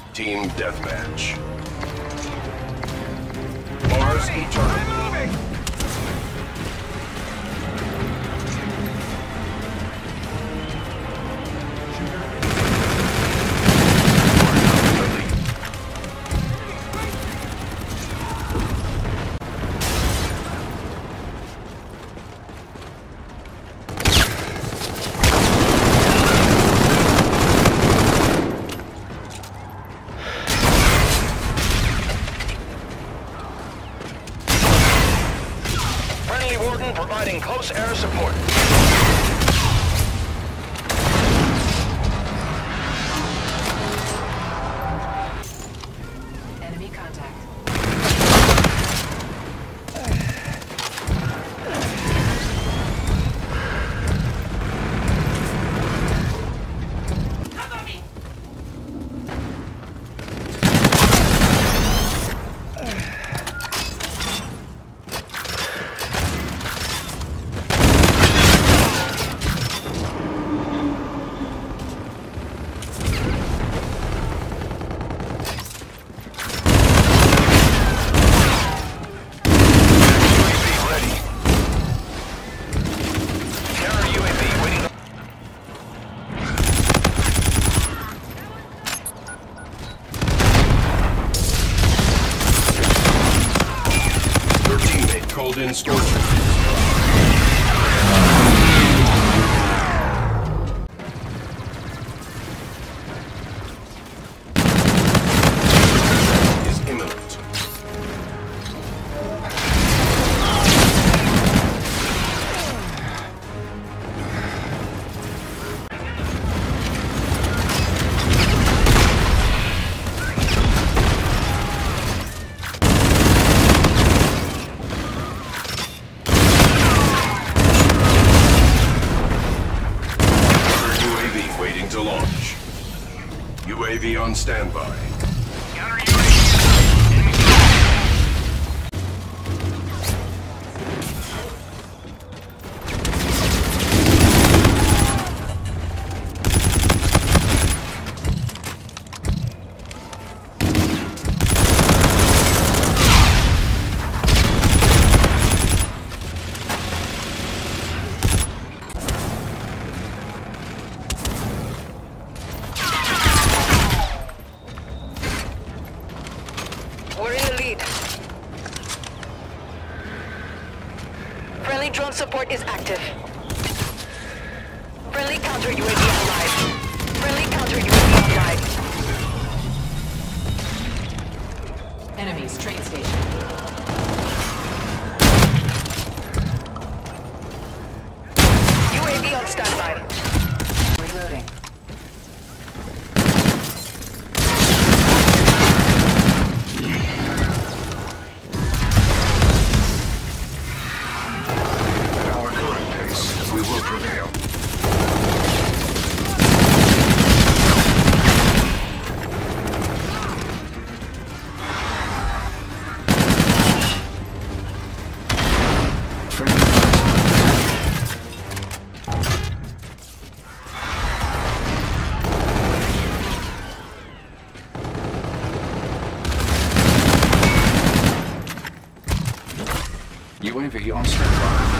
Team Deathmatch. Mars Eternal. Providing close air support. Enemy contact. Called in storage. Is imminent. To launch. UAV on standby. We're in the lead. Friendly drone support is active. Friendly counter UAV online. Friendly counter UAV online. Enemies train station. UAV on standby. Reloading. We will prevail. UAV on standby.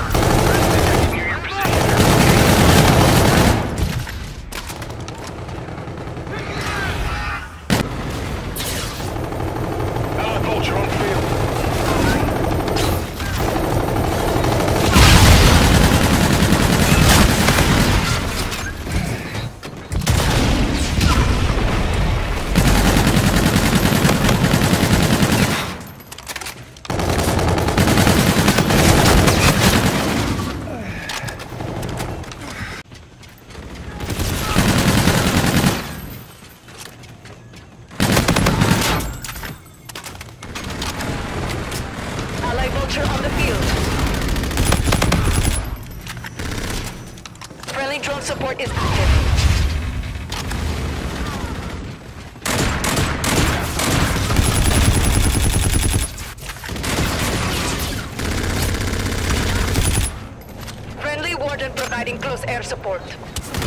Vulture on the field. Friendly drone support is active. Friendly Warden providing close air support.